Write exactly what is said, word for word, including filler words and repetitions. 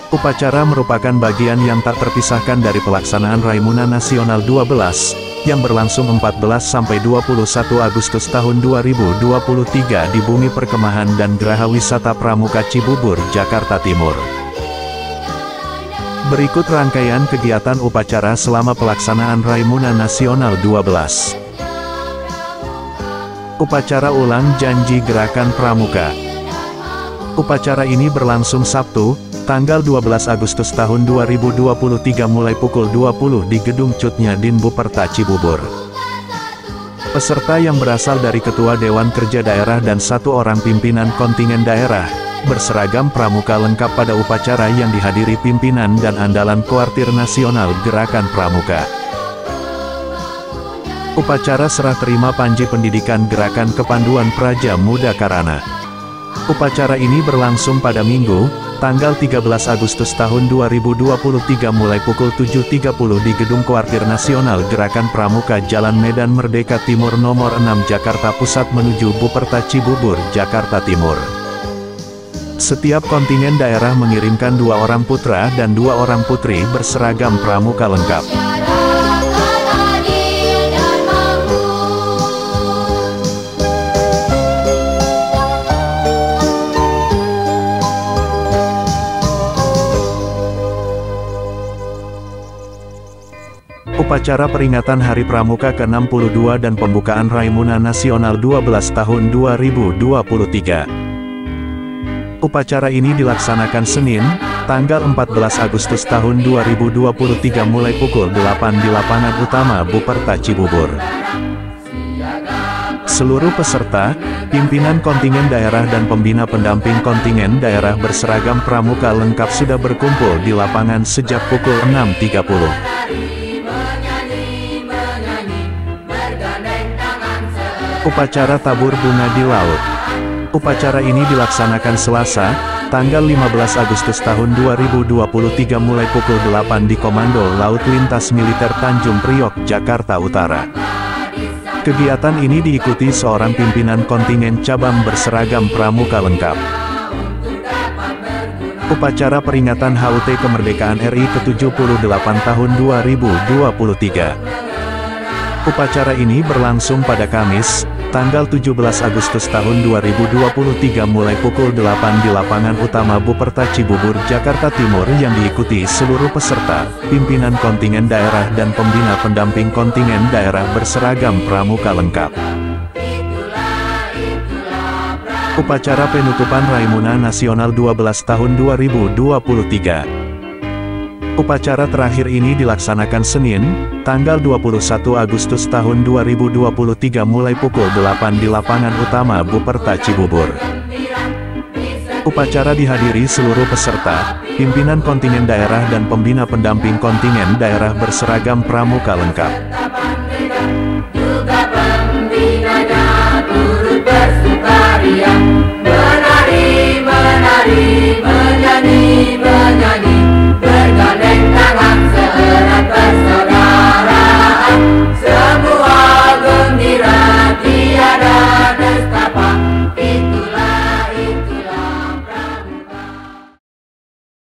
Upacara merupakan bagian yang tak terpisahkan dari pelaksanaan Raimuna Nasional dua belas, yang berlangsung empat belas sampai dua puluh satu Agustus tahun dua ribu dua puluh tiga di Bumi Perkemahan dan Geraha Wisata Pramuka Cibubur, Jakarta Timur. Berikut rangkaian kegiatan upacara selama pelaksanaan Raimuna Nasional dua belas. Upacara ulang janji Gerakan Pramuka. Upacara ini berlangsung Sabtu, tanggal dua belas Agustus tahun dua ribu dua puluh tiga mulai pukul dua puluh di Gedung Cutnya Dinbuperta Cibubur. Peserta yang berasal dari Ketua Dewan Kerja Daerah dan satu orang pimpinan kontingen daerah, berseragam pramuka lengkap pada upacara yang dihadiri pimpinan dan andalan Koartir Nasional Gerakan Pramuka. Upacara serah terima Panji Pendidikan Gerakan Kepanduan Praja Muda Karana. Upacara ini berlangsung pada Minggu, tanggal tiga belas Agustus tahun dua ribu dua puluh tiga mulai pukul tujuh tiga puluh di Gedung Koartir Nasional Gerakan Pramuka Jalan Medan Merdeka Timur nomor enam Jakarta Pusat menuju Buperta Cibubur, Jakarta Timur. Setiap kontingen daerah mengirimkan dua orang putra dan dua orang putri berseragam pramuka lengkap. Upacara peringatan Hari Pramuka ke enam puluh dua dan pembukaan Raimuna Nasional dua belas tahun dua ribu dua puluh tiga. Upacara ini dilaksanakan Senin, tanggal empat belas Agustus tahun dua ribu dua puluh tiga mulai pukul delapan di lapangan utama Buperta Cibubur. Seluruh peserta, pimpinan kontingen daerah dan pembina pendamping kontingen daerah berseragam pramuka lengkap sudah berkumpul di lapangan sejak pukul enam tiga puluh. Upacara tabur bunga di laut. Upacara ini dilaksanakan Selasa, tanggal lima belas Agustus tahun dua ribu dua puluh tiga mulai pukul delapan di Komando Laut Lintas Militer Tanjung Priok, Jakarta Utara. Kegiatan ini diikuti seorang pimpinan kontingen cabang berseragam pramuka lengkap. Upacara peringatan H U T Kemerdekaan R I ke tujuh puluh delapan tahun dua ribu dua puluh tiga. Upacara ini berlangsung pada Kamis, tanggal tujuh belas Agustus tahun dua ribu dua puluh tiga mulai pukul delapan di lapangan utama Buperta Cibubur, Jakarta Timur yang diikuti seluruh peserta, pimpinan kontingen daerah dan pembina pendamping kontingen daerah berseragam pramuka lengkap. Upacara penutupan Raimuna Nasional dua belas tahun dua ribu dua puluh tiga. Upacara terakhir ini dilaksanakan Senin, tanggal dua puluh satu Agustus tahun dua ribu dua puluh tiga mulai pukul delapan di lapangan utama Buperta Cibubur. Upacara dihadiri seluruh peserta, pimpinan kontingen daerah dan pembina pendamping kontingen daerah berseragam pramuka lengkap. Juga pembinanya turut bersukaria.